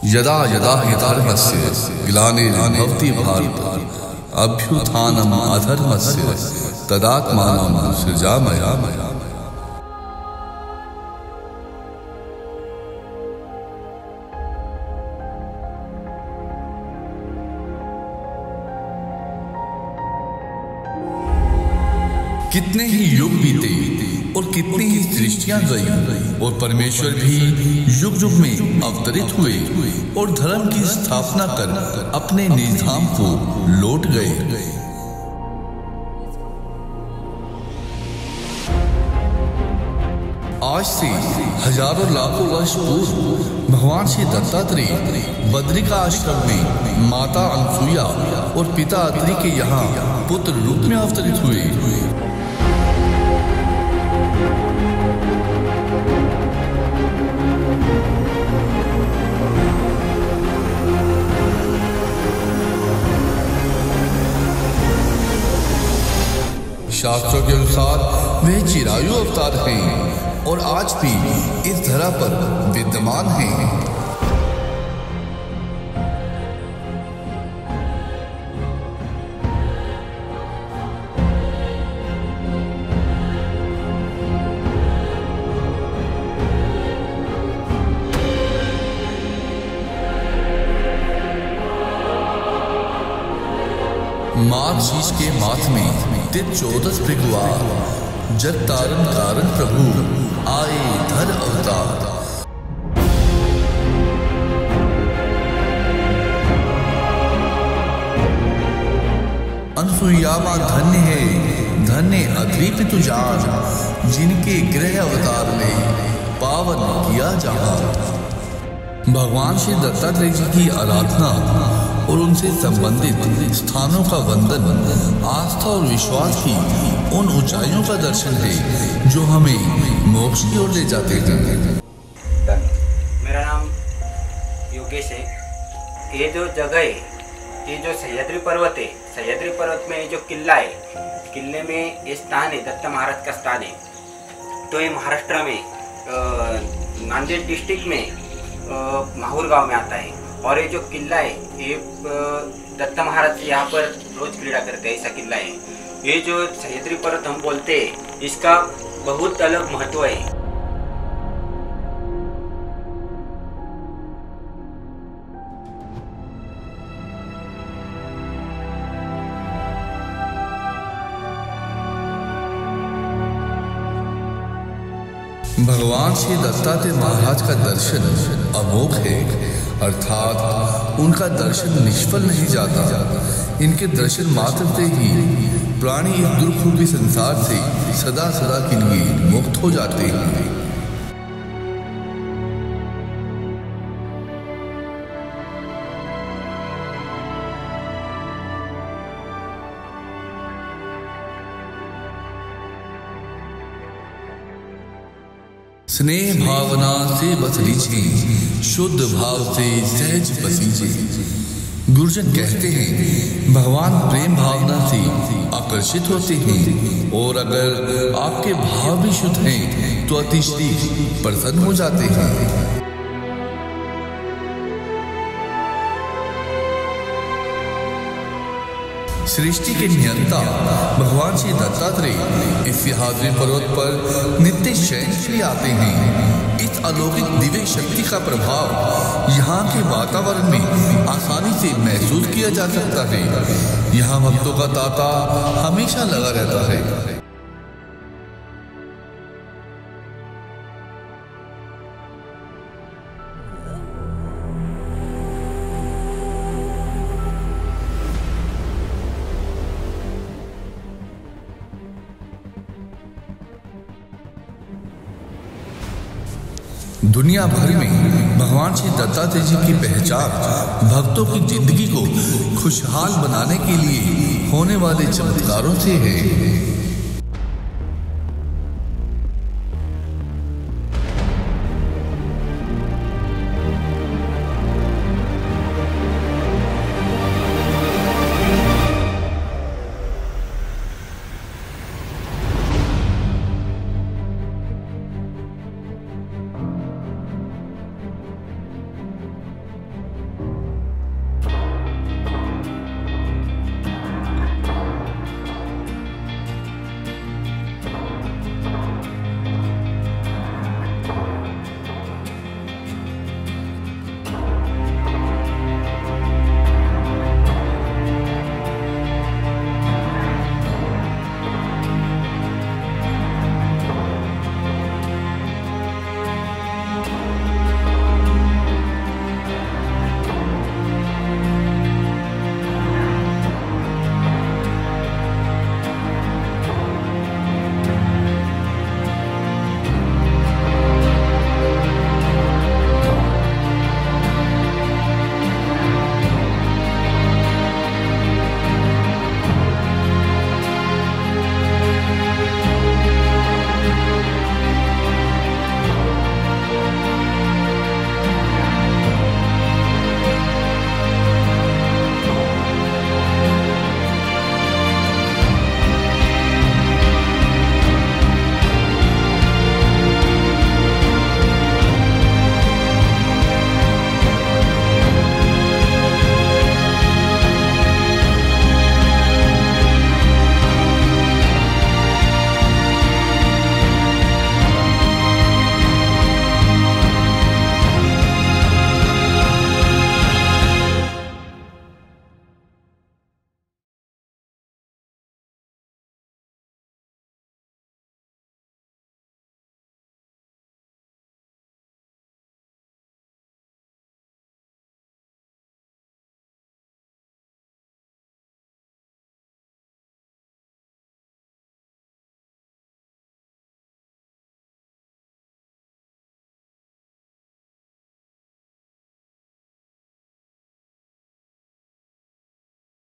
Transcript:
यदा यदा हि धर्मस्य ग्लानिर्भवति भारत अभ्युत्थानम् अधर्मस्य तदात्मानं सृजामि। कितने ही युग बीते और कितनी ही सृष्टियां गई और परमेश्वर भी युग युग में अवतरित हुए और धर्म की स्थापना कर अपने निज धाम को लौट गए। आज से हजारों लाखों वर्ष पूर्व भगवान श्री दत्तात्रेय बद्रिका आश्रम में माता अनसुईया और पिता अत्रि के यहाँ पुत्र रूप में अवतरित हुए। शास्त्रों के अनुसार वे चिरायु अवतार हैं और आज भी इस धरा पर विद्यमान हैं। मार्गशीर्ष के माथ में तिथ 14 भृगुवार जग तारण कारण प्रभु आए धर अवतार। अनसुईया मां धन्य है धन्य अत्रि पितु जान जिनके गृह अवतार ने पावन किया जहां। भगवान श्री दत्तात्रेय जी की आराधना और उनसे संबंधित स्थानों का वंदन आस्था और विश्वास की उन ऊंचाइयों का दर्शन है जो हमें मोक्ष की ओर ले जाते हैं। मेरा नाम योगेश है। ये जो जगह है, ये जो सह्याद्री पर्वत है, सह्याद्री पर्वत में जो किला है, किले में ये स्थान है, दत्त महाराज का स्थान है। तो ये महाराष्ट्र में नांदेड़ डिस्ट्रिक्ट में माहूर गांव में आता है। और ये जो किला है, ये दत्त महाराज यहाँ पर रोज क्रीड़ा करते हैं, ऐसा किला है। ये जो सह्याद्री पर्वत हम बोलते हैं, इसका बहुत अलग महत्व है। भगवान श्री दत्तात्रेय महाराज का दर्शन अमोघ है, अर्थात उनका दर्शन निष्फल नहीं जाता। इनके दर्शन मात्र से ही प्राणी इस दुर्रूपी संसार से सदा सदा के लिए मुक्त हो जाते हैं। स्नेह भावना से बस लीजिए, शुद्ध भाव से सहज बसीजिए। गुरुजन कहते हैं भगवान प्रेम भावना से आकर्षित होते हैं और अगर आपके भाव भी शुद्ध हैं तो अतिशय प्रसन्न हो जाते हैं। सृष्टि के नियंता भगवान श्री दत्तात्रेय इस सह्याद्री पर्वत पर नित्य शयन के लिए आते हैं। इस अलौकिक दिव्य शक्ति का प्रभाव यहाँ के वातावरण में आसानी से महसूस किया जा सकता है। यहाँ भक्तों का तांता हमेशा लगा रहता है। दुनिया भर में भगवान श्री दत्तात्रेय जी की पहचान भक्तों की जिंदगी को खुशहाल बनाने के लिए होने वाले चमत्कारों से है।